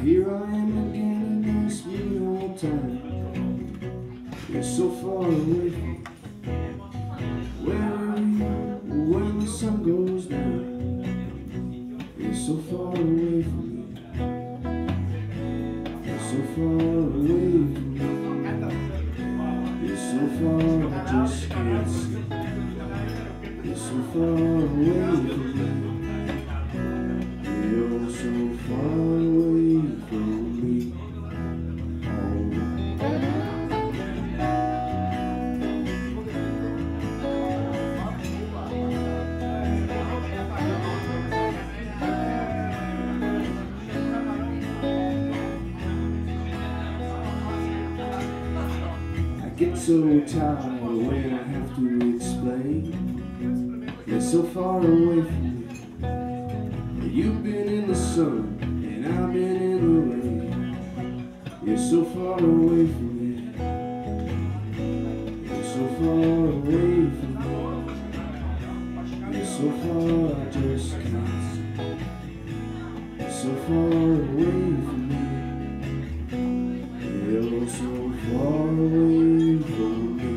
Here I am again in this sweet old town. You're so far away from me. Where are you when the sun goes down? You're so far away from me. You're so far away from me. You're so far I just can't see. You're so far away from me. You're so far away from me. I get so tired when I have to explain. You're so far away from me. You've been in the sun, and I've been in the rain. You're so far away from me. You're so far away from me. You're so far I just can't see. You're so far away from me. You're so far away from me.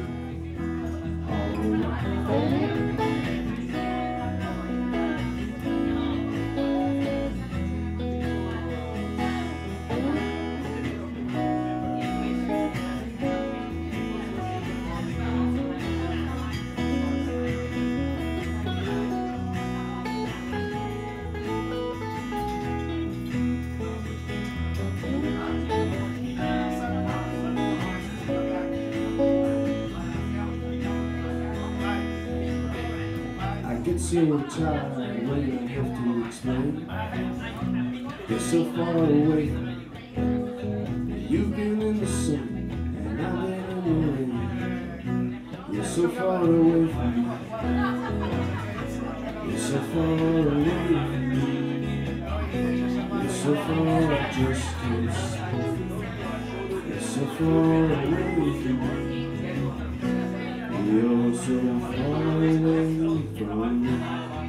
I get so tired when I have to explain. You're so far away. You've been in the sun, and I've been in the rain. You're so far away from me. You're so far away from me. You're so far I just can't see. You're so far away from me. You're so far away from me.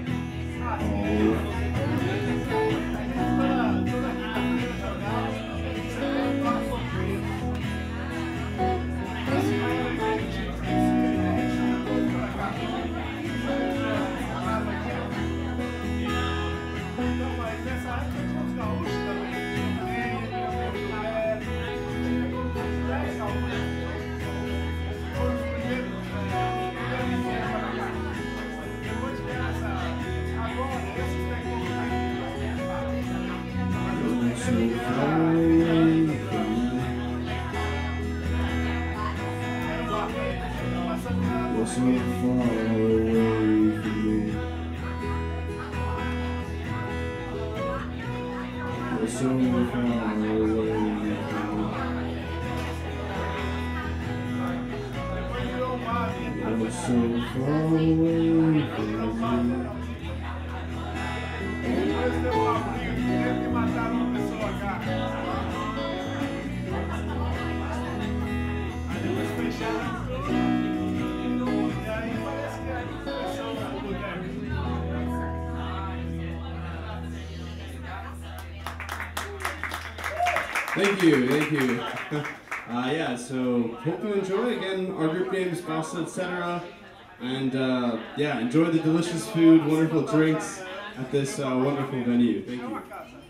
You're so far away from me. You're so far away from me. You're so far away from me. Thank you, thank you. Yeah, so hope you enjoy. Again, our group name is Bossa Etc. And yeah, enjoy the delicious food, wonderful drinks at this wonderful venue. Thank you.